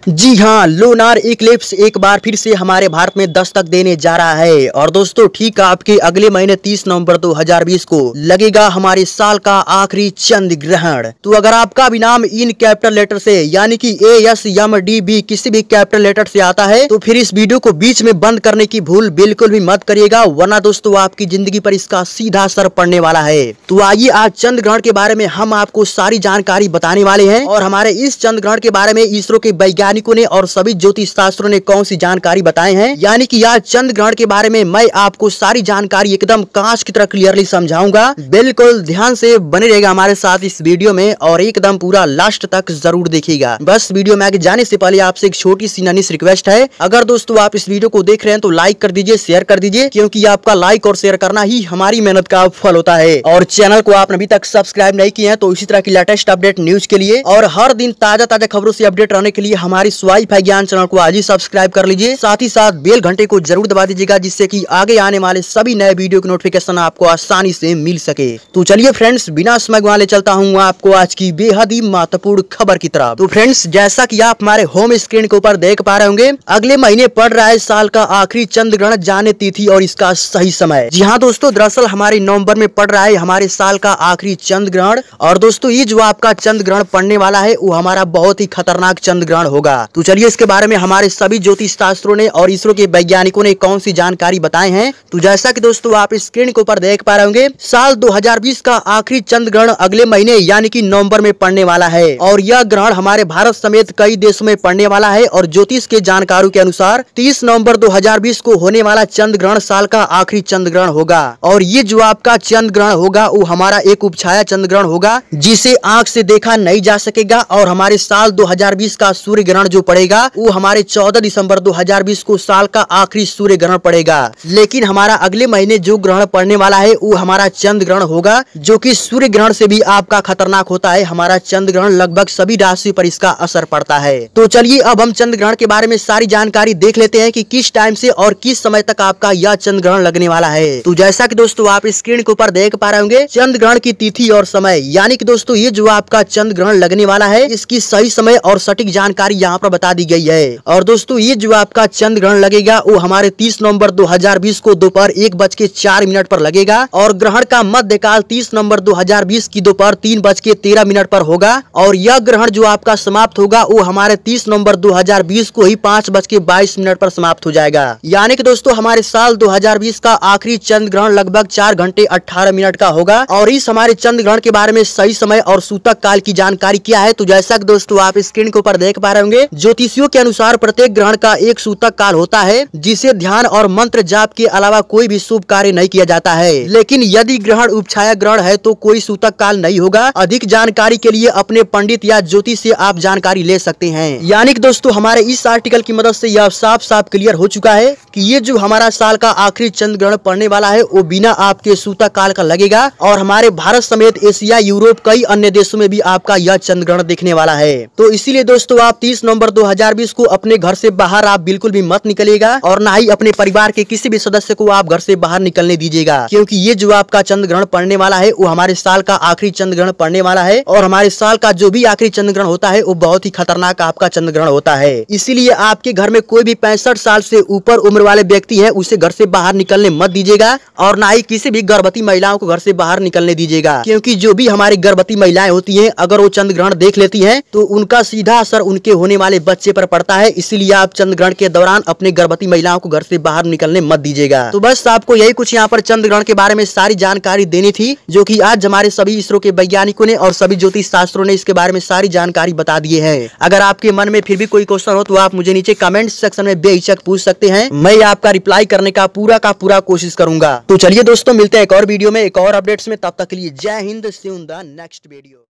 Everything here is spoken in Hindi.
जी हाँ, लूनार इक्लिप्स एक बार फिर से हमारे भारत में दस्तक देने जा रहा है। और दोस्तों ठीक आपके अगले महीने 30 नवंबर 2020 को लगेगा हमारे साल का आखिरी चंद्र ग्रहण। तो अगर आपका भी नाम इन कैपिटल लेटर से यानी कि ASMDB किसी भी कैपिटल लेटर से आता है तो फिर इस वीडियो को बीच में बंद करने की भूल बिल्कुल भी मत करिएगा, वरना दोस्तों आपकी जिंदगी पर इसका सीधा असर पड़ने वाला है। तो आइए आज चंद्र ग्रहण के बारे में हम आपको सारी जानकारी बताने वाले हैं और हमारे इस चंद्र ग्रहण के बारे में इसरो के वैज्ञानिकों ने और सभी ज्योतिष शास्त्रों ने कौन सी जानकारी बताए हैं, यानी कि आज चंद्र ग्रहण के बारे में मैं आपको सारी जानकारी एकदम कांच की तरह क्लियरली समझाऊंगा। बिल्कुल ध्यान से बने रहेगा हमारे साथ इस वीडियो में और एकदम पूरा लास्ट तक जरूर देखिएगा। बस वीडियो में आगे जाने से पहले आपसे एक छोटी सी नन्ही रिक्वेस्ट है, अगर दोस्तों आप इस वीडियो को देख रहे हैं तो लाइक कर दीजिए, शेयर कर दीजिए, क्योंकि आपका लाइक और शेयर करना ही हमारी मेहनत का फल होता है। और चैनल को आपने अभी तक सब्सक्राइब नहीं किए हैं तो इसी तरह की लेटेस्ट अपडेट न्यूज के लिए और हर दिन ताजा ताजा खबरों से अपडेट रहने के लिए हमारी वाईफाई ज्ञान चैनल को आज ही सब्सक्राइब कर लीजिए। साथ ही साथ बेल घंटे को जरूर दबा दीजिएगा, जिससे कि आगे आने वाले सभी नए वीडियो की नोटिफिकेशन आपको आसानी से मिल सके। तो चलिए फ्रेंड्स, बिना समय गंवाए चलता हूँ आपको आज की बेहद ही महत्वपूर्ण खबर की तरफ। तो फ्रेंड्स, जैसा कि आप हमारे होम स्क्रीन के ऊपर देख पा रहे होंगे, अगले महीने पड़ रहा है साल का आखिरी चंद्र ग्रहण, जाने तिथि और इसका सही समय। जी हाँ दोस्तों, दरअसल हमारे नवंबर में पड़ रहा है हमारे साल का आखिरी चंद्र ग्रहण। और दोस्तों ये जो आपका चंद्र ग्रहण पड़ने वाला है वो हमारा बहुत ही खतरनाक चंद्र ग्रहण होगा। तो चलिए इसके बारे में हमारे सभी ज्योतिष शास्त्रों ने और इसरो के वैज्ञानिकों ने कौन सी जानकारी बताए हैं। तो जैसा कि दोस्तों आप स्क्रीन के ऊपर देख पा रहे होंगे, साल 2020 का आखिरी चंद्र ग्रहण अगले महीने यानी कि नवंबर में पड़ने वाला है और यह ग्रहण हमारे भारत समेत कई देशों में पड़ने वाला है। और ज्योतिष के जानकारों के अनुसार 30 नवंबर 2020 को होने वाला चंद्र ग्रहण साल का आखिरी चंद्र ग्रहण होगा। और ये जो आपका चंद्र ग्रहण होगा वो हमारा एक उपछाया चंद्र ग्रहण होगा, जिसे आंख से देखा नहीं जा सकेगा। और हमारे साल 2020 का सूर्य ग्रहण जो पड़ेगा वो हमारे 14 दिसंबर 2020 को साल का आखिरी सूर्य ग्रहण पड़ेगा। लेकिन हमारा अगले महीने जो ग्रहण पड़ने वाला है वो हमारा चंद्र ग्रहण होगा, जो कि सूर्य ग्रहण से भी आपका खतरनाक होता है। हमारा चंद्र ग्रहण लगभग सभी राशि पर इसका असर पड़ता है। तो चलिए अब हम चंद्र ग्रहण के बारे में सारी जानकारी देख लेते हैं कि किस टाइम से और किस समय तक आपका यह चंद्र ग्रहण लगने वाला है। तो जैसा कि दोस्तों आप स्क्रीन के ऊपर देख पा रहे होंगे चंद्र ग्रहण की तिथि और समय, यानी कि दोस्तों ये जो आपका चंद्र ग्रहण लगने वाला है इसकी सही समय और सटीक जानकारी यहाँ पर बता दी गई है। और दोस्तों ये जो आपका चंद्र ग्रहण लगेगा वो हमारे 30 नवंबर 2020 को दोपहर 1:04 पर लगेगा और ग्रहण का मध्यकाल 30 नवंबर 2020 की दोपहर 3:13 पर होगा। और यह ग्रहण जो आपका समाप्त होगा वो हमारे 30 नवंबर 2020 को ही 5:22 पर समाप्त हो जाएगा। यानी कि दोस्तों हमारे साल 2020 का आखिरी चंद्र ग्रहण लगभग 4 घंटे 18 मिनट का होगा। और इस हमारे चंद्र ग्रहण के बारे में सही समय और सूतक काल की जानकारी क्या है, तो जैसा कि दोस्तों आप स्क्रीन के ऊपर देख पा रहे होंगे, ज्योतिषियों के अनुसार प्रत्येक ग्रहण का एक सूतक काल होता है, जिसे ध्यान और मंत्र जाप के अलावा कोई भी शुभ कार्य नहीं किया जाता है। लेकिन यदि ग्रहण उपछाया ग्रहण है तो कोई सूतक काल नहीं होगा। अधिक जानकारी के लिए अपने पंडित या ज्योतिष से आप जानकारी ले सकते हैं। यानी कि दोस्तों हमारे इस आर्टिकल की मदद से यह साफ साफ क्लियर हो चुका है कि ये जो हमारा साल का आखिरी चंद्र ग्रहण पड़ने वाला है वो बिना आपके सूतक काल का लगेगा। और हमारे भारत समेत एशिया, यूरोप, कई अन्य देशों में भी आपका यह चंद्र ग्रहण दिखने वाला है। तो इसीलिए दोस्तों आप 30 नवंबर 2020 को अपने घर से बाहर आप बिल्कुल भी मत निकलिएगा और ना ही अपने परिवार के किसी भी सदस्य को आप घर से बाहर निकलने दीजिएगा, क्योंकि ये जो आपका चंद्र ग्रहण पड़ने वाला है वो हमारे साल का आखिरी चंद्र ग्रहण पड़ने वाला है। और हमारे साल का जो भी आखिरी चंद्र ग्रहण होता है वो बहुत ही खतरनाक आपका चंद्र ग्रहण होता है। इसीलिए आपके घर में कोई भी 65 साल से ऊपर उम्र वाले व्यक्ति है उसे घर से बाहर निकलने मत दीजिएगा और ना ही किसी भी गर्भवती महिलाओं को घर से बाहर निकलने दीजिएगा, क्योंकि जो भी हमारी गर्भवती महिलाएं होती हैं अगर वो चंद्र ग्रहण देख लेती हैं तो उनका सीधा असर उनके होने वाले बच्चे पर पड़ता है। इसीलिए आप चंद्र ग्रहण के दौरान अपने गर्भवती महिलाओं को घर से बाहर निकलने मत दीजिएगा। तो बस आपको यही कुछ यहाँ पर चंद्र ग्रहण के बारे में सारी जानकारी देनी थी, जो कि आज हमारे सभी इसरो के वैज्ञानिकों ने और सभी ज्योतिष शास्त्रों ने इसके बारे में सारी जानकारी बता दी है। अगर आपके मन में फिर भी कोई क्वेश्चन हो तो आप मुझे नीचे कमेंट सेक्शन में बेहिचक पूछ सकते हैं, मैं आपका रिप्लाई करने का पूरा कोशिश करूंगा। तो चलिए दोस्तों मिलते हैं एक और वीडियो में एक और अपडेट्स में, तब तक के लिए जय Hind, see you in the next video.